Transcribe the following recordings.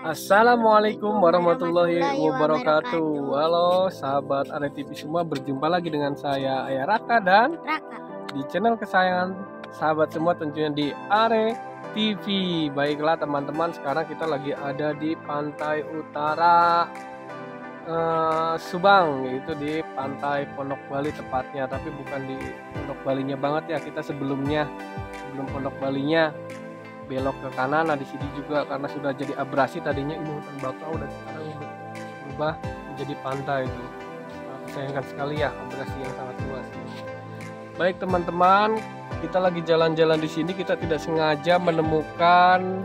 Assalamualaikum warahmatullahi wabarakatuh. Halo sahabat Are TV semua, berjumpa lagi dengan saya Ayah Raka dan Raka. di channel kesayangan sahabat semua tentunya di Are TV. Baiklah teman-teman, sekarang kita lagi ada di pantai utara Subang, yaitu di pantai Pondok Bali tepatnya, tapi bukan di Pondok Balinya banget ya. Kita sebelum Pondok Balinya belok ke kanan. Nah di sini juga karena sudah jadi abrasi, tadinya ini hutan bakau dan sekarang berubah menjadi pantai itu. Sayangkan sekali ya, abrasi yang sangat luas. Baik teman-teman, kita lagi jalan-jalan di sini, kita tidak sengaja menemukan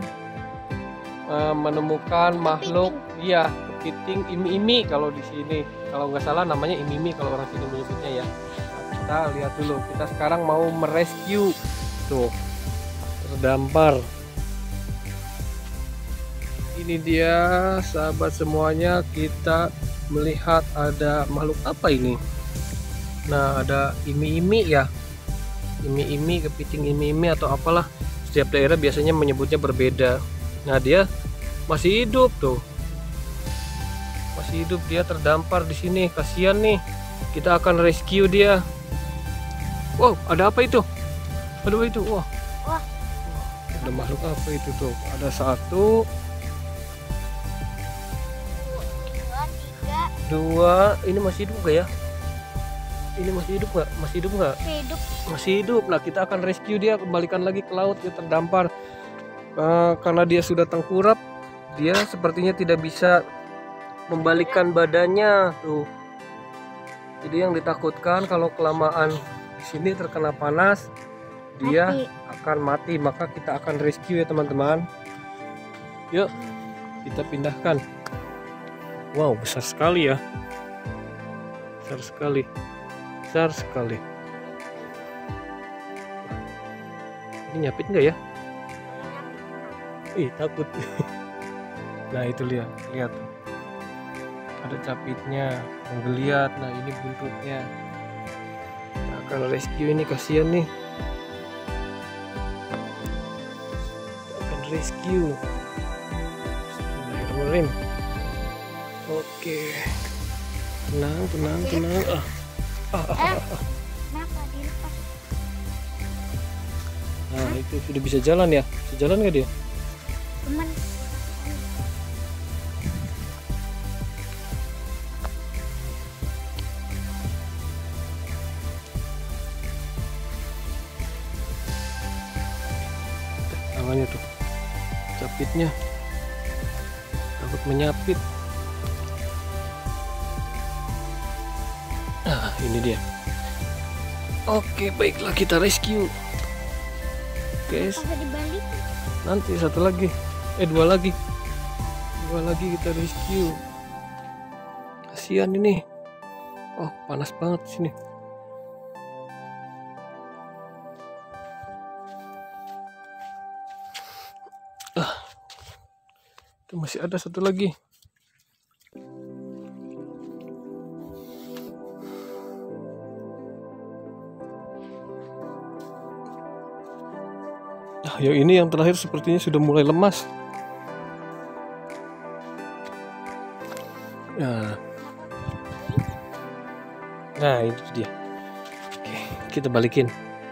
makhluk, iya, kepiting imi-imi kalau di sini. Kalau nggak salah namanya imi-imi kalau orang sini menyebutnya ya. Nah, kita lihat dulu. Kita sekarang mau merescue tuh. Terdampar. Ini dia sahabat semuanya, kita melihat ada makhluk apa ini. Nah ada imi-imi ya, imi-imi, kepiting imi-imi atau apalah, setiap daerah biasanya menyebutnya berbeda. Nah dia masih hidup tuh, masih hidup, dia terdampar di sini, kasihan nih. Kita akan rescue dia. Wow, ada apa itu? Aduh itu, wah. Ada makhluk apa itu tuh? Ada 1, 2, ini masih hidup gak ya? Ini masih hidup nggak? Masih hidup nggak? Masih hidup. Nah kita akan rescue dia, kembalikan lagi ke laut. Dia terdampar karena dia sudah tengkurap. Dia sepertinya tidak bisa membalikkan badannya tuh. Jadi yang ditakutkan kalau kelamaan di sini terkena panas, dia akan mati. Maka kita akan rescue ya teman-teman. Yuk kita pindahkan. Wow, besar sekali ya, besar sekali, besar sekali. Ini nyapit nggak ya? Ih, takut. Nah itu lihat ada capitnya, menggeliat. Nah ini buntutnya. Nah, akan rescue ini, kasihan nih. Kita akan rescue. Bismillahirrahmanirrahim. Oke, tenang. Kenapa dilepas? Nah itu sudah bisa jalan ya? Bisa jalan nggak dia? Teman. Tangannya tuh, capitnya takut menyapit. Nah ini dia. Oke baiklah, kita rescue guys. Nanti 1 lagi, 2 lagi kita rescue. Kasihan ini. Oh panas banget sini. Itu masih ada 1 lagi. Nah, yang ini yang terakhir sepertinya sudah mulai lemas. Nah itu dia. Oke, kita balikin.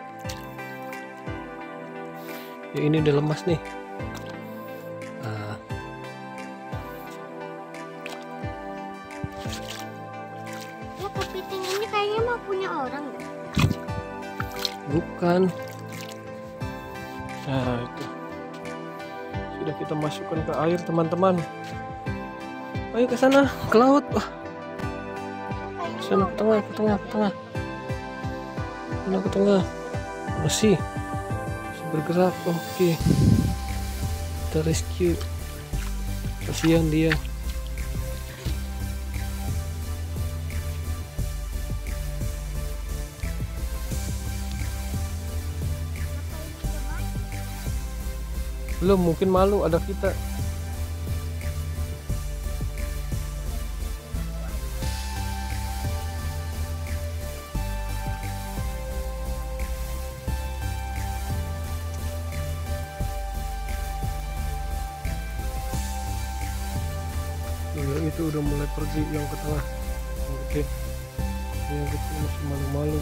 Ya ini udah lemas nih. Ya kepiting ini kayaknya mau punya orang deh. Bukan. Nah itu sudah kita masukkan ke air teman-teman. Ayo ke sana, ke laut. Wah, ke sana, ke tengah. Ke tengah. Masih bergerak. Oke, kita rescue. Kasihan dia. Belum, mungkin malu ada kita. Yang itu udah mulai pergi yang ke tengah. Oke. Yang itu masih malu-malu.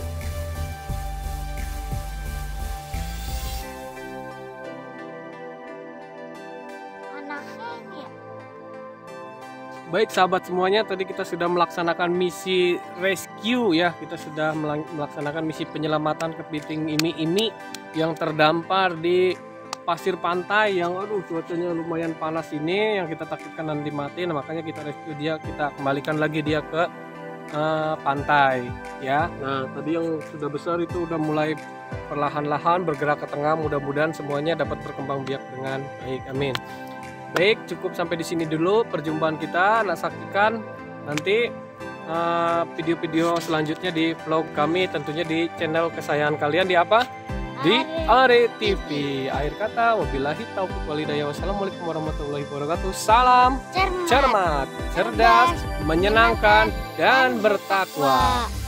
Anaknya ini ya. Baik sahabat semuanya, tadi kita sudah melaksanakan misi rescue ya. Kita sudah melaksanakan misi penyelamatan kepiting imi-imi yang terdampar di pasir pantai yang aduh cuacanya lumayan panas ini, yang kita takutkan nanti mati. Nah, makanya kita rescue dia, kita kembalikan lagi dia ke pantai ya. Nah, tadi yang sudah besar itu udah mulai perlahan-lahan bergerak ke tengah. Mudah-mudahan semuanya dapat berkembang biak dengan baik. Amin. Baik, cukup sampai di sini dulu perjumpaan kita. Nah, saksikan nanti video-video selanjutnya di vlog kami, tentunya di channel kesayangan kalian di apa? Di Are TV. Akhir kata, wabillahi taufiq walhidayah. Wassalamualaikum warahmatullahi wabarakatuh. Salam cermat, cerdas, menyenangkan, dan bertakwa.